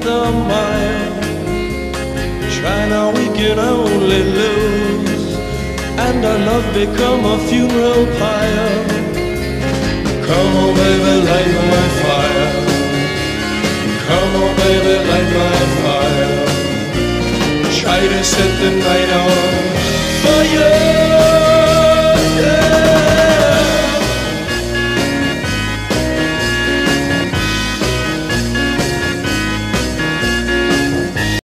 a mile. China, we can only lose, and our love become a funeral pyre. Come on, baby, light my fire. Come on, baby, light my fire. Try to set the night out